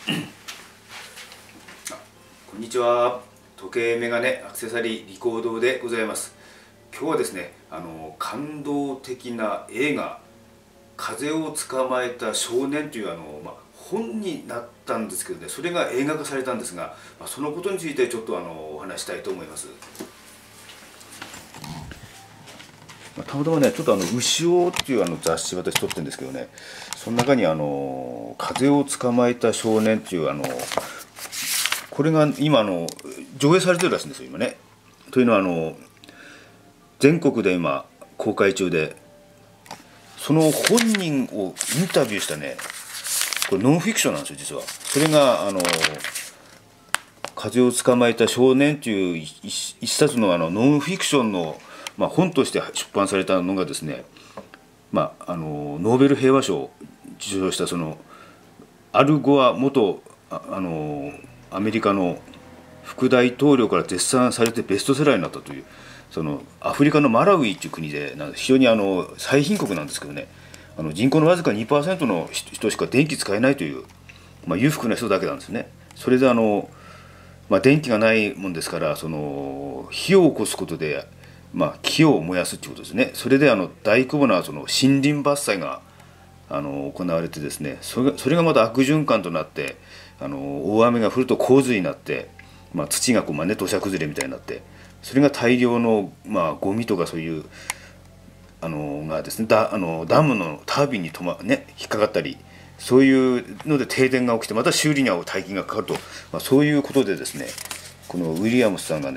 こんにちは。時計メガネアクセサリーリコードでございます。今日はですね、感動的な映画「風を捕まえた少年」という本になったんですけどね、それが映画化されたんですが、そのことについてちょっとお話したいと思います。たまたまね、ちょっと牛尾っていう雑誌私撮ってるんですけどね、その中に風を捕まえた少年っていうこれが今上映されてるらしいんですよ今ね。というのは全国で今公開中で、その本人をインタビューしたね、これノンフィクションなんですよ実は。それが風を捕まえた少年という一冊のノンフィクションの、本として出版されたのがですね、ノーベル平和賞を受賞したそのアルゴア元アメリカの副大統領から絶賛されてベストセラーになったという、そのアフリカのマラウイという国で非常に最貧国なんですけどね、人口のわずか 2% の人しか電気使えないという、裕福な人だけなんですね。それで電気がないもんですから、その火を起こすことで、木を燃やすということですね。それで大規模なその森林伐採が行われてですね、それがまた悪循環となって、大雨が降ると洪水になって、土が土砂崩れみたいになって、それが大量の、ゴミとかそういうがですね、ダムのタービンに引っかかったり、そういうので停電が起きて、また修理には大金がかかると、そういうことでですね、このウィリアムスさんが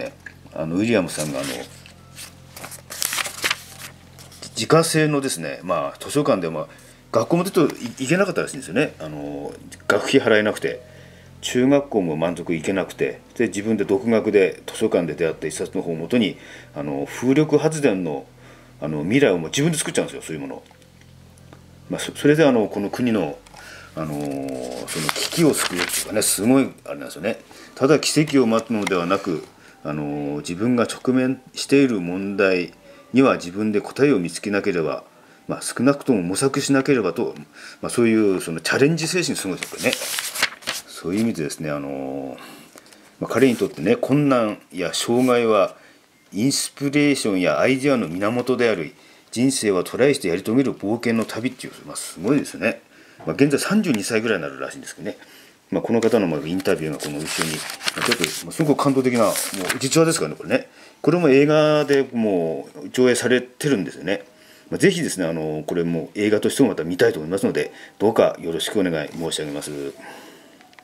自家製のですね、図書館で学校もちょっと行けなかったらしいんですよね。学費払えなくて、中学校も満足行けなくて、で自分で独学で図書館で出会った一冊の本をもとに風力発電の未来を自分で作っちゃうんですよ、そういうものを。それでこの国のその危機を救うっていうかね、すごいあれなんですよね。ただ奇跡を待つのではなく、自分が直面している問題には自分で答えを見つけなければ、少なくとも模索しなければと、そういうそのチャレンジ精神すごいですよね。そういう意味でですね、彼にとってね、困難や障害はインスピレーションやアイデアの源である。人生はトライしてやり遂げる冒険の旅っていう、すごいですね。現在32歳ぐらいになるらしいんですけどね。この方のインタビューがこの後ろにちょっとすごく感動的なもう実話ですからね、これね。これも映画でもう上映されてるんですよね。ぜひですね、これも映画としてもまた見たいと思いますので、どうかよろしくお願い申し上げます。